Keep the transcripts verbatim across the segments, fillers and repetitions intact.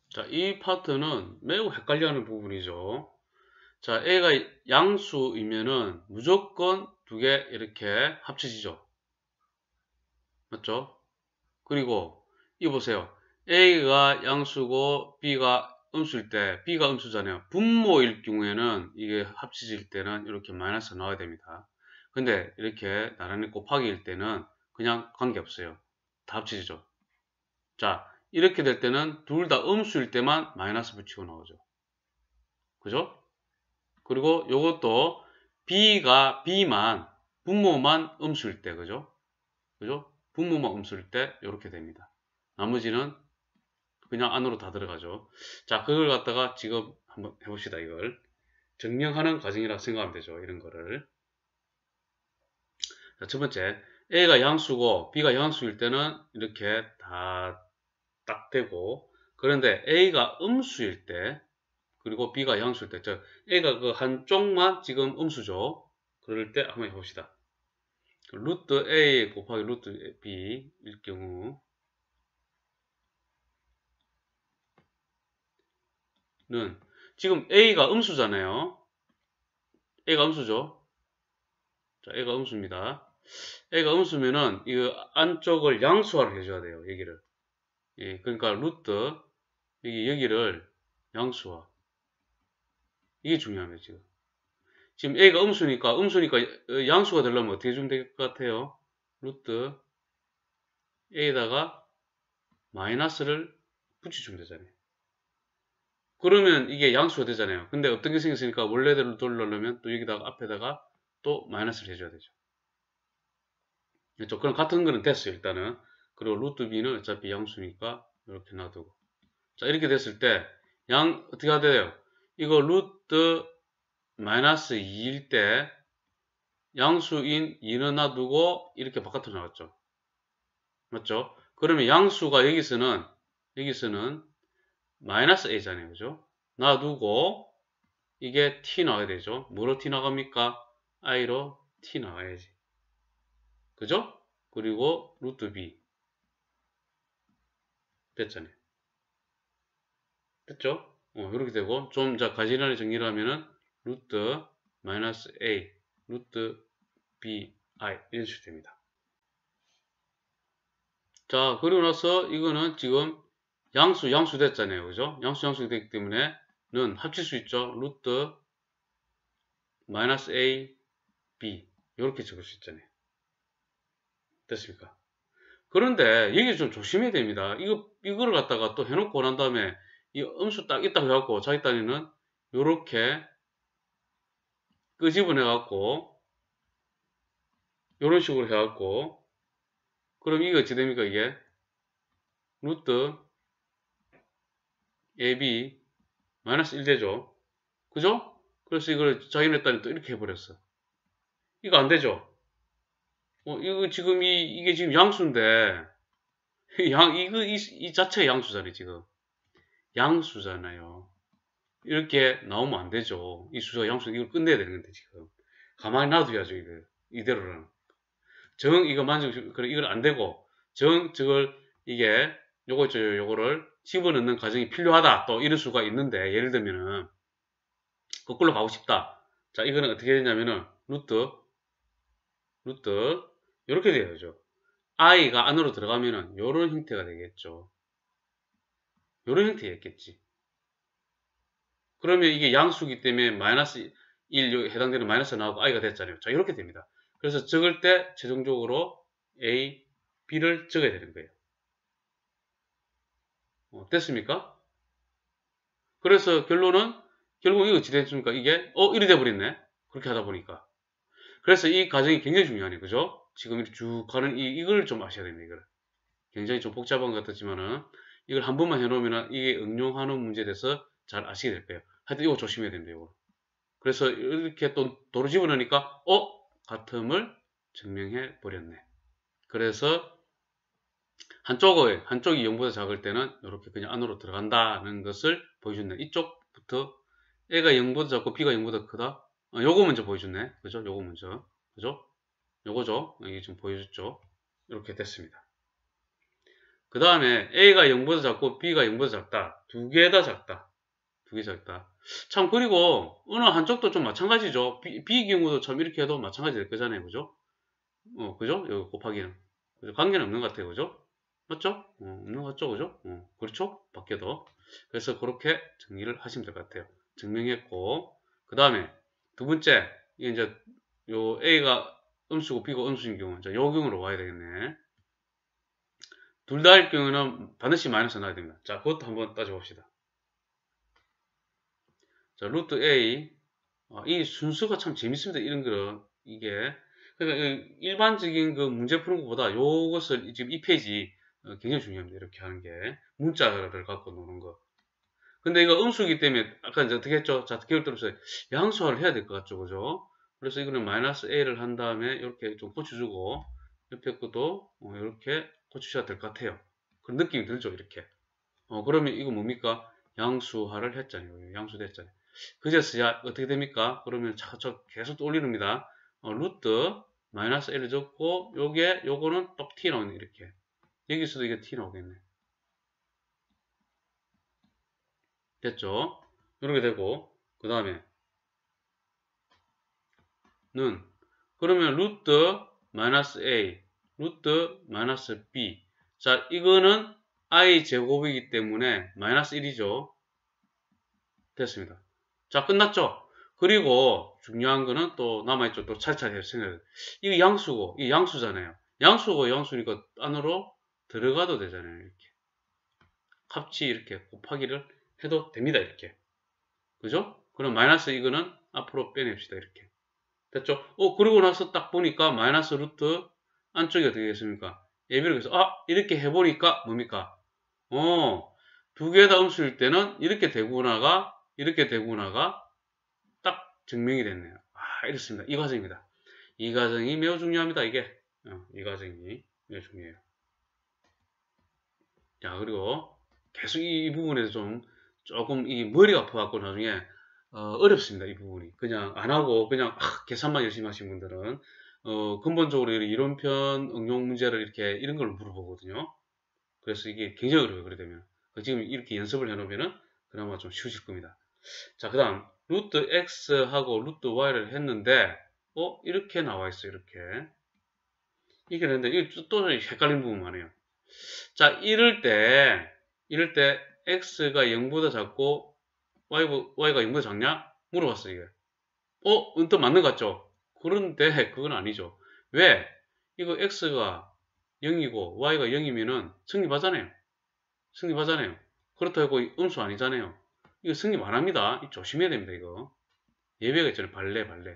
자, 이 파트는 매우 헷갈려하는 부분이죠. 자, A가 양수이면은 무조건 두 개 이렇게 합쳐지죠. 맞죠? 그리고 이 보세요. A가 양수고 B가 음수일 때, B가 음수잖아요. 분모일 경우에는 이게 합쳐질 때는 이렇게 마이너스 나와야 됩니다. 근데 이렇게 나란히 곱하기일 때는 그냥 관계없어요. 다 합쳐지죠. 자, 이렇게 될 때는 둘 다 음수일 때만 마이너스 붙이고 나오죠. 그죠? 그리고 요것도 B가 B만, 분모만 음수일 때, 그죠? 그죠? 분모만 음수일 때 이렇게 됩니다. 나머지는 그냥 안으로 다 들어가죠. 자, 그걸 갖다가 지금 한번 해봅시다, 이걸. 증명하는 과정이라 생각하면 되죠, 이런 거를. 자, 첫 번째, A가 양수고 B가 양수일 때는 이렇게 다 딱 되고, 그런데 A가 음수일 때, 그리고 B가 양수일 때, 즉 A가 그 한쪽만 지금 음수죠. 그럴 때 한번 해봅시다. 루트 A 곱하기 루트 B일 경우는 지금 A가 음수잖아요. A가 음수죠. 자, A가 음수입니다. A가 음수면은 이 안쪽을 양수화를 해줘야 돼요. 여기를. 예, 그러니까 루트 여기 여기를 양수화. 이게 중요합니다. 지금. 지금 A가 음수니까 음수니까 양수가 되려면 어떻게 주면 될 것 같아요? 루트 A에다가 마이너스를 붙여주면 되잖아요. 그러면 이게 양수가 되잖아요. 근데 어떤 게 생겼으니까 원래대로 돌려놓으면 또 여기다가 앞에다가 또 마이너스를 해줘야 되죠. 그렇죠? 그럼 같은 거는 됐어요, 일단은. 그리고 루트 B는 어차피 양수니까 이렇게 놔두고. 자, 이렇게 됐을 때, 양, 어떻게 해야 돼요? 이거 루트 마이너스 이일 때, 양수인 이는 놔두고, 이렇게 바깥으로 나왔죠. 맞죠? 그러면 양수가 여기서는, 여기서는 마이너스 A잖아요. 그죠? 놔두고, 이게 T 나와야 되죠. 뭐로 T 나갑니까? I로 T 나와야지. 그죠? 그리고 루트 B. 됐잖아요. 됐죠? 어, 이렇게 되고, 좀, 자, 가지런히 정리를 하면은, 루트 마이너스 A, 루트 B, I, 이런 식으로 됩니다. 자, 그리고 나서 이거는 지금 양수, 양수 됐잖아요. 그죠? 양수, 양수 됐기 때문에, 는 합칠 수 있죠. 루트 마이너스 A, B. 이렇게 적을 수 있잖아요. 됐습니까? 그런데 여기 좀 조심해야 됩니다. 이거, 이거를 갖다가 또 해놓고 난 다음에 이 음수 딱 있다고 해갖고 자기 딴에는 요렇게 끄집어내갖고 요런 식으로 해갖고 그럼 이거 어찌 됩니까 이게? 루트 에이비 마이너스 일 되죠. 그죠? 그래서 이걸 자기네 딴에 또 이렇게 해버렸어. 이거 안 되죠? 어, 이거 지금 이, 이게 지금 양수인데 양, 이거, 이, 이 자체가 양수잖아요, 지금. 양수잖아요. 이렇게 나오면 안 되죠. 이 수가 양수, 이걸 끝내야 되는 건데, 지금. 가만히 놔둬야죠, 이거. 이대로는. 정, 이거 만족, 그래, 이걸 안 되고, 정, 저걸, 이게, 요거, 저, 요거를 집어넣는 과정이 필요하다. 또 이럴 수가 있는데, 예를 들면은, 거꾸로 가고 싶다. 자, 이거는 어떻게 되냐면은, 루트, 루트, 요렇게 되어야죠. i가 안으로 들어가면은, 요런 형태가 되겠죠. 요런 형태였겠지. 그러면 이게 양수기 때문에 마이너스 일 해당되는 마이너스 나오고 i가 됐잖아요. 자, 이렇게 됩니다. 그래서 적을 때 최종적으로 a, b를 적어야 되는 거예요. 어, 됐습니까? 그래서 결론은 결국 이거 어찌 됐습니까? 이게 어 이리 돼버렸네. 그렇게 하다 보니까. 그래서 이 과정이 굉장히 중요하네요. 그죠? 지금 이렇게 쭉 가는 이, 이걸 좀 아셔야 됩니다. 이걸. 굉장히 좀 복잡한 것 같았지만은 이걸 한 번만 해놓으면 이게 응용하는 문제에 대해서 잘 아시게 될 거예요. 하여튼 이거 조심해야 됩니다. 이거. 그래서 이렇게 또 도로 집어넣으니까 어? 같음을 증명해 버렸네. 그래서 한쪽의 한쪽이 영보다 작을 때는 이렇게 그냥 안으로 들어간다는 것을 보여줬네. 이쪽부터 A가 영보다 작고 B가 영보다 크다. 어, 요거 먼저 보여줬네. 그죠? 요거 먼저. 그죠? 요거죠. 여기 좀 보여줬죠. 이렇게 됐습니다. 그 다음에 A가 영보다 작고 B가 영보다 작다. 두 개 다 작다. 두 개 작다. 참, 그리고 어느 한쪽도 좀 마찬가지죠. B, B 경우도 참 이렇게 해도 마찬가지 될 거잖아요. 그죠? 어, 그죠? 여기 곱하기는. 그죠? 관계는 없는 것 같아요. 그죠? 맞죠? 어, 없는 것 같죠? 그죠? 어, 그렇죠? 바뀌어도. 그래서 그렇게 정리를 하시면 될 것 같아요. 증명했고, 그 다음에 두 번째, 이게 이제 요 A가 음수고 B가 음수인 경우, 이제 요 경우로 와야 되겠네. 둘 다일 경우는 반드시 마이너스 넣어야 됩니다. 자, 그것도 한번 따져봅시다. 자, 루트 A. 아, 이 순수가 참 재밌습니다. 이런 거는. 이게. 그러니까 일반적인 그 문제 푸는 것보다 요것을 지금 이 페이지 굉장히 중요합니다. 이렇게 하는 게. 문자를 갖고 노는 거. 근데 이거 음수이기 때문에 아까 이제 어떻게 했죠? 자, 기울 때면서 양수화를 해야 될 것 같죠. 그죠? 그래서 이거는 마이너스 A를 한 다음에 이렇게 좀 고쳐주고 옆에 것도 이렇게 고치셔야 될 것 같아요. 그런 느낌이 들죠. 이렇게. 어, 그러면 이거 뭡니까? 양수화를 했잖아요. 양수됐잖아요. 그제서야 어떻게 됩니까? 그러면 차차 계속 또 올리릅니다. 어, 루트 마이너스 L을 적고 요게 요거는 또 T 나오네. 이렇게. 여기서도 이게 T 나오겠네. 됐죠? 이렇게 되고 그 다음에 는 그러면 루트 마이너스 A 루트 마이너스 B. 자, 이거는 I 제곱이기 때문에 마이너스 일이죠. 됐습니다. 자, 끝났죠? 그리고 중요한 거는 또 남아있죠. 또 차차히 생각해. 이거 양수고, 이 양수잖아요. 양수고 양수니까 안으로 들어가도 되잖아요. 이렇게. 합치 이렇게 곱하기를 해도 됩니다. 이렇게. 그죠? 그럼 마이너스 이거는 앞으로 빼냅시다. 이렇게. 됐죠? 어, 그러고 나서 딱 보니까 마이너스 루트 안쪽이 어떻게 됐습니까? 예비를 해서, 아, 이렇게 해보니까 뭡니까? 어, 두 개 다 음수일 때는 이렇게 되구나가, 이렇게 되구나가 딱 증명이 됐네요. 아, 이렇습니다. 이 과정입니다. 이 과정이 매우 중요합니다. 이게. 어, 이 과정이 매우 중요해요. 자, 그리고 계속 이, 이 부분에서 좀 조금 이 머리가 아파갖고 나중에 어, 렵습니다. 이 부분이. 그냥 안 하고 그냥 아, 계산만 열심히 하신 분들은 어, 근본적으로 이론편 응용 문제를 이렇게 이런 걸 물어보거든요. 그래서 이게 굉장히 어려워요. 그래 되면. 지금 이렇게 연습을 해놓으면은 그나마 좀 쉬워질 겁니다. 자, 그 다음 루트 x하고 루트 y를 했는데 어? 이렇게 나와 있어요. 이렇게. 이게 되는데 이게 또 헷갈린 부분 많아요. 자, 이럴 때 이럴 때 x가 영보다 작고 y, y가 영보다 작냐? 물어봤어요. 이게. 어? 은또 맞는 것 같죠? 그런데 그건 아니죠. 왜? 이거 x가 영이고 y가 영이면은 성립하잖아요. 성립하잖아요. 그렇다고 음수 아니잖아요. 이거 성립 안 합니다. 조심해야 됩니다. 이거. 예외가 있잖아요. 발레, 발레.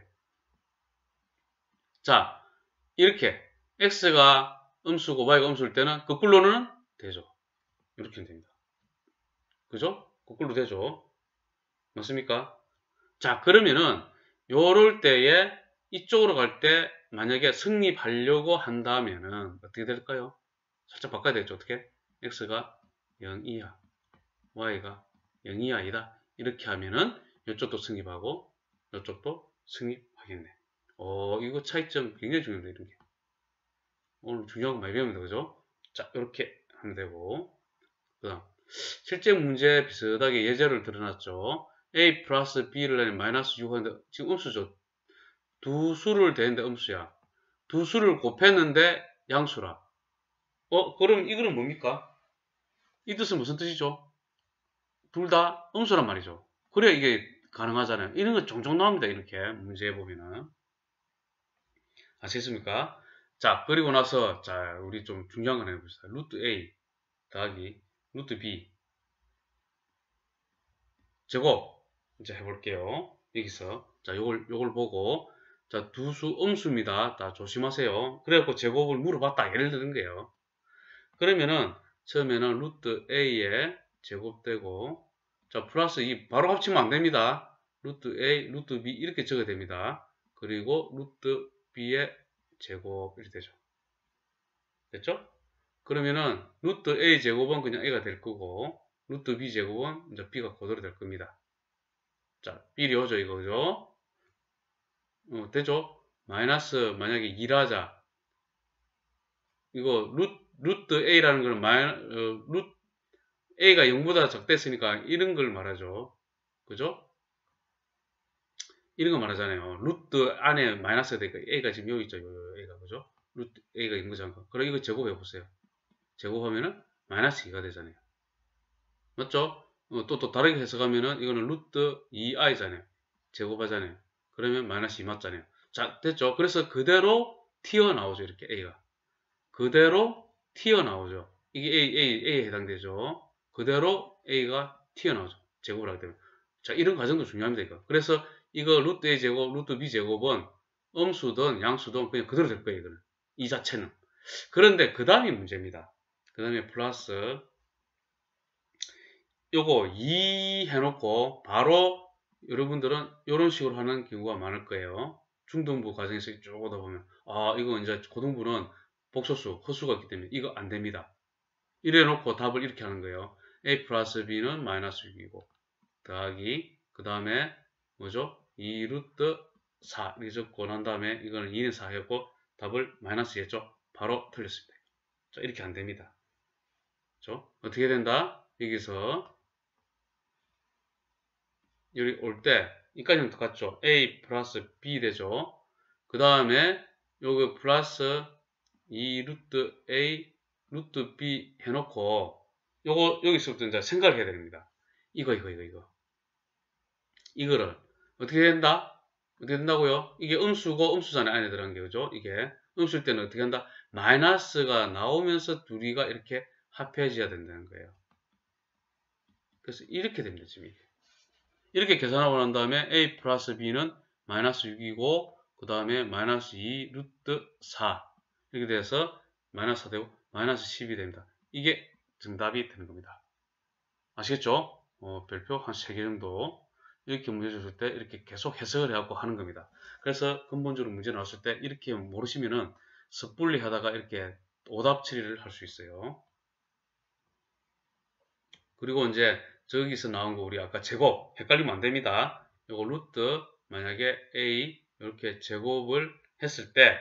자, 이렇게 x가 음수고 y가 음수일 때는 거꾸로는 되죠. 이렇게 하면 됩니다. 그죠? 거꾸로 되죠. 맞습니까? 자, 그러면은 요럴 때에 이쪽으로 갈 때 만약에 성립하려고 한다면은 어떻게 될까요? 살짝 바꿔야 되겠죠. 어떻게? x가 영 이하, y가 영 이하이다. 이렇게 하면은 이쪽도 성립하고 이쪽도 성립하겠네. 어, 이거 차이점 굉장히 중요합니다. 이런 게. 오늘 중요한 거 많이 배웁니다. 그죠? 자, 이렇게 하면 되고. 그 다음. 실제 문제 비슷하게 예제를 들어놨죠. A 플러스 B를 내는 마이너스 육 하는데, 지금 음수죠. 두 수를 대는데 음수야. 두 수를 곱했는데 양수라. 어, 그럼 이거는 뭡니까? 이 뜻은 무슨 뜻이죠? 둘 다 음수란 말이죠. 그래야 이게 가능하잖아요. 이런 거 종종 나옵니다. 이렇게 문제에 보면은. 아시겠습니까? 자, 그리고 나서 자, 우리 좀 중요한 거 해봅시다. 루트 A 더하기 루트 B 제곱 이제 해볼게요. 여기서 자, 요걸 요걸 보고 자, 두 수 음수입니다. 다 조심하세요. 그래갖고 제곱을 물어봤다. 예를 드는 거예요. 그러면은 처음에는 루트 A에 제곱되고 자, 플러스 이 바로 합치면 안 됩니다. 루트 A, 루트 B 이렇게 적어야 됩니다. 그리고 루트 B의 제곱 이렇게 되죠. 됐죠? 그러면은 루트 A 제곱은 그냥 A가 될 거고 루트 B 제곱은 이제 B가 그대로 될 겁니다. 자, B이 오죠 이거 그죠? 어, 되죠? 마이너스 만약에 이를 하자. 이거 루트 루트 A라는 거는 마이, 어, 루트 A가 영보다 작댔으니까 이런 걸 말하죠. 그죠? 이런 거 말하잖아요. 루트 안에 마이너스가 되니까 A가 지금 여기 있죠. A가. 그죠? 루트 A가 영보다 작은 그럼 이거 제곱해 보세요. 제곱하면은 마이너스 이가 되잖아요. 맞죠? 어, 또, 또 다르게 해석하면은 이거는 루트 이 아이잖아요. 제곱하잖아요. 그러면 마이너스 이 맞잖아요. 자, 됐죠? 그래서 그대로 튀어나오죠. 이렇게 A가. 그대로 튀어나오죠. 이게 A, A, A에 해당되죠. 그대로 A가 튀어나오죠. 제곱을 하게 되면. 자, 이런 과정도 중요합니다. 이거. 그래서 이거 루트 A 제곱, 루트 B 제곱은 음수든 양수든 그냥 그대로 될 거예요. 이거는. 이 자체는. 그런데 그 다음이 문제입니다. 그 다음에 플러스 요거 이 해놓고 바로 여러분들은 이런 식으로 하는 경우가 많을 거예요. 중등부 과정에서 쭉 오다 보면 아 이거 이제 고등부는 복소수, 허수가 있기 때문에 이거 안 됩니다. 이래 놓고 답을 이렇게 하는 거예요. A 플러스 B는 마이너스 육이고 더하기 그 다음에 뭐죠? 이 루트 사 이렇게 적고 난 다음에 이거는 이는 사 했고 답을 마이너스 했죠? 바로 틀렸습니다. 자 이렇게 안 됩니다. 그렇죠? 어떻게 된다? 여기서 여기 올 때 이까지는 똑같죠. A 플러스 B 되죠. 그 다음에 요거 플러스 이 루트 A 루트 B 해놓고 요거 여기서부터 이제 생각을 해야 됩니다. 이거 이거 이거 이거 이거를 어떻게 된다? 어떻게 된다고요? 이게 음수고 음수잖아요. 안에 들어간 게 그죠? 이게 음수일 때는 어떻게 한다? 마이너스가 나오면서 둘이가 이렇게 합해져야 된다는 거예요. 그래서 이렇게 됩니다. 지금 이게. 이렇게 계산하고 난 다음에 A 플러스 B는 마이너스 육이고 그 다음에 마이너스 이 루트 사 이렇게 돼서 마이너스 사 되고 마이너스 십이 됩니다. 이게 정답이 되는 겁니다. 아시겠죠? 어, 별표 한 세 개 정도 이렇게 문제 줬을 때 이렇게 계속 해석을 해갖고 하는 겁니다. 그래서 근본적으로 문제 나왔을 때 이렇게 모르시면은 섣불리 하다가 이렇게 오답 처리를 할 수 있어요. 그리고 이제 저기서 나온 거 우리 아까 제곱 헷갈리면 안 됩니다. 요거 루트 만약에 A 이렇게 제곱을 했을 때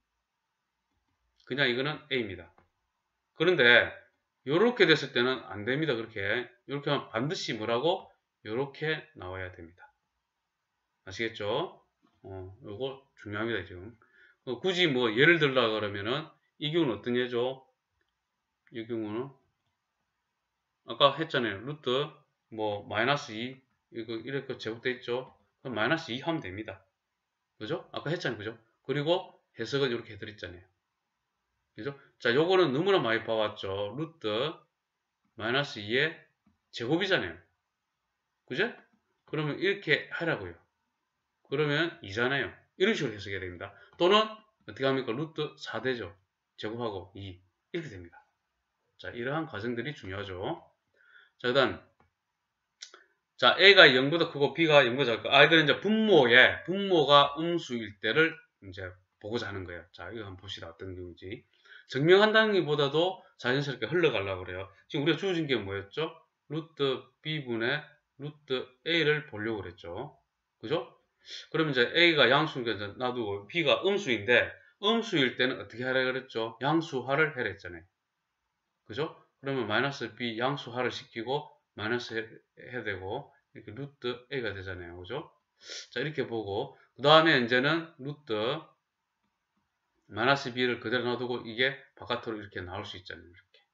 그냥 이거는 A입니다. 그런데 이렇게 됐을 때는 안 됩니다. 그렇게 이렇게 하면 반드시 뭐라고 이렇게 나와야 됩니다. 아시겠죠? 어, 요거 중요합니다. 지금 어, 굳이 뭐 예를 들라 그러면은 이 경우는 어떤 예죠? 이 경우는 아까 했잖아요. 루트 뭐 마이너스 이 이거 이렇게 제곱돼 있죠. 그럼 마이너스 이 하면 됩니다. 그죠? 아까 했잖아요. 그죠? 그리고 해석은 이렇게 해드렸잖아요. 그죠? 자, 요거는 너무나 많이 봐왔죠. 루트 마이너스 이의 제곱이잖아요. 그죠? 그러면 이렇게 하라고요. 그러면 이잖아요. 이런 식으로 해석해야 됩니다. 또는 어떻게 합니까? 루트 사 되죠. 제곱하고 이 이렇게 됩니다. 자, 이러한 과정들이 중요하죠. 자, 그 다음 자, A가 영보다 크고 B가 영보다 작고 아, 이거는 이제 분모에 분모가 음수일 때를 이제 보고자 하는 거예요. 자, 이거 한번 봅시다. 어떤 경우인지. 증명한다는 것보다도 자연스럽게 흘러가려고 그래요. 지금 우리가 주어진 게 뭐였죠? 루트 B분의 루트 A를 보려고 그랬죠. 그죠? 그러면 이제 A가 양수니까 놔두고 B가 음수인데 음수일 때는 어떻게 하라 그랬죠? 양수화를 해라 했잖아요. 그죠? 그러면 마이너스 B 양수화를 시키고 마이너스 해, 해야 되고 이렇게 루트 A가 되잖아요. 그죠? 자, 이렇게 보고 그 다음에 이제는 루트 마이너스 B를 그대로 놔두고 이게 바깥으로 이렇게 나올 수 있잖아요. 이렇게.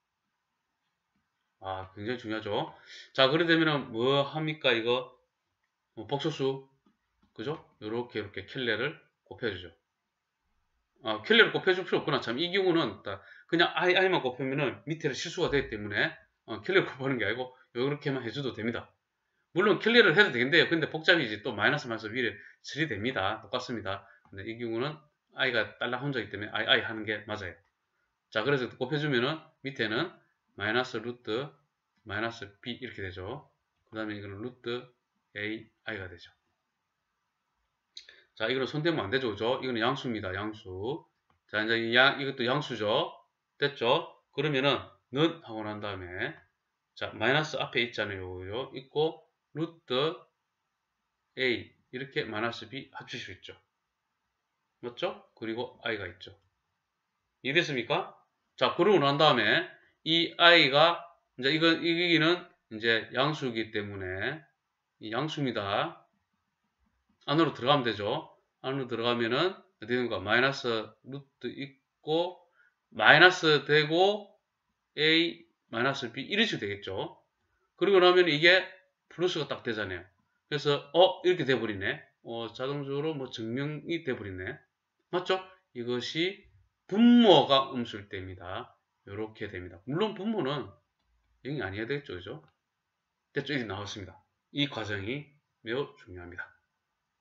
아, 굉장히 중요하죠. 자, 그래 되면은 뭐 합니까? 이거 뭐 복소수 그죠? 요렇게 이렇게 켈레를 곱해주죠. 아, 켈레를 곱해줄 필요 없구나. 참, 이 경우는 그냥 i, i만 곱하면은 밑에는 실수가 되기 때문에 어, 켈레를 곱하는 게 아니고 요렇게만 해줘도 됩니다. 물론 켈레를 해도 되겠는데요. 근데 복잡이지 또 마이너스 마이너스 위에 칠이 됩니다. 똑같습니다. 근데 이 경우는 i가 딸랑 혼자이기 때문에 i, i 하는 게 맞아요. 자, 그래서 곱해주면은 밑에는 마이너스 루트 마이너스 b 이렇게 되죠. 그 다음에 이거는 루트 a, i가 되죠. 자, 이거는 손대면 안 되죠. 그죠? 이거는 양수입니다. 양수. 자, 이제 양, 이것도 양수죠. 됐죠? 그러면은, 는 하고 난 다음에, 자, 마이너스 앞에 있잖아요. 그죠? 있고, 루트 A, 이렇게 마이너스 B 합칠 수 있죠. 맞죠? 그리고 I가 있죠. 이해됐습니까? 자, 그러고 난 다음에 이 i가 이제 이거 이기는 이제 양수이기 때문에 이 양수입니다. 안으로 들어가면 되죠. 안으로 들어가면은 어떻게 되는가? 마이너스 루트 있고 마이너스 되고 a 마이너스 b 이런 식으로 되겠죠. 그리고 나면 이게 플러스가 딱 되잖아요. 그래서 어 이렇게 돼버리네. 어 자동적으로 뭐 증명이 돼버리네. 맞죠? 이것이 분모가 음수일 때입니다. 이렇게 됩니다. 물론 분모는 영이 아니어야 되겠죠, 그죠? 됐죠? 이렇게 나왔습니다. 이 과정이 매우 중요합니다.